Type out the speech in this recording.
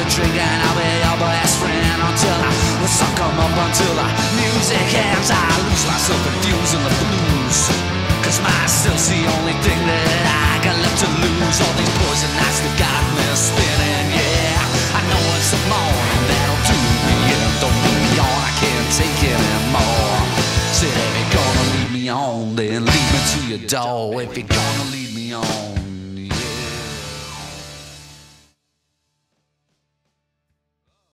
a drink and I'll be your best friend until I suck 'em up until the music ends. I lose myself confusing the blues, 'cause my still's the only thing that I got left to lose. All these poison nights that got me spinning, yeah. I know it's the morning that'll do me in. Don't leave me on, I can't take it anymore. Said if you're gonna leave me on, then lead me to your door. If you're gonna leave me on.